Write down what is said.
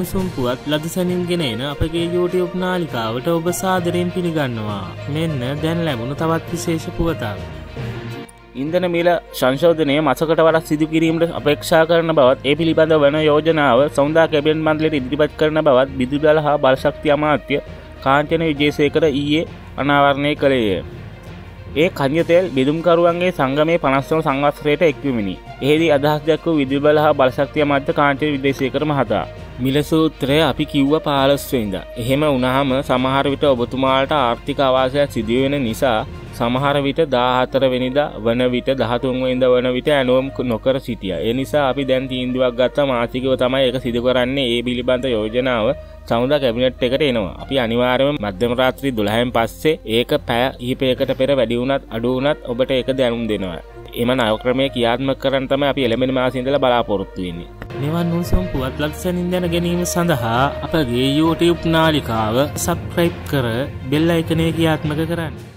උණුසුම් පුවත් ලදසනින් ගෙන එන අපගේ YouTube නාලිකාවට ඔබ සාදරයෙන් පිළිගන්නවා. මෙන්න දැන් ලැබුණු තවත් විශේෂ පුවතක්. ඉන්ධන මිල සංශෝධනය මාසකට වරක් සිදු කිරීමට අපේක්ෂා කරන බවත් ඒ පිළිබඳව වන යෝජනාව සෞන්දර්ය කැබිනට් මණ්ඩලයට ඉදිරිපත් කරන බවත් විදුලි හා බලශක්ති අමාත්‍ය කාංචන විජේසේකර ඊයේ අනාවරණය කළේය. ඒ කන්‍ය තෙල් බෙදුම්කරුවන්ගේ සංගමයේ 50 වන සංවත්සරයට එක්වෙමිනි. එෙහිදී අදහස් දැක්වූ විදුලි හා බලශක්ති අමාත්‍ය කාංචන විජේසේකර මහතා මිල සූත්‍රය අපි කිව්ව 15 වෙනිදා. එහෙම වුණාම සමහර විට ඔබතුමාලට ආර්ථික අවාසියක් සිදු වෙන නිසා සමහර විට 14 වෙනිදා වන විට 13 වෙනිදා වන විට ඇනෝම් නොකර සිටියා. ඒ නිසා අපි දැන් තීන්දුවක් ගත්තා මාසිකව තමයි ඒක සිදු කරන්නේ. ඒ පිළිබඳ යෝජනාව සෞන්දර්ය කැබිනට් එකට එනවා. අපි අනිවාර්යයෙන්ම මධ්‍යම රාත්‍රී 12න් පස්සේ ඒක පැය කිහිපයකට පෙර වැඩි වුණත් අඩු වුණත් ඔබට ඒක දැනුම් දෙනවා. එම ණය ක්‍රමයේ ක්‍රියාත්මක කරන්න තමයි අපි එළඹෙන මාසෙ ඉඳලා බලාපොරොත්තු වෙන්නේ. මෙවන් උණුසුම් පුවත් ලක්ෂණින් දැන ගැනීම සඳහා අපගේ YouTube නාලිකාව subscribe කර bell icon එක ක්‍රියාත්මක කරන්න.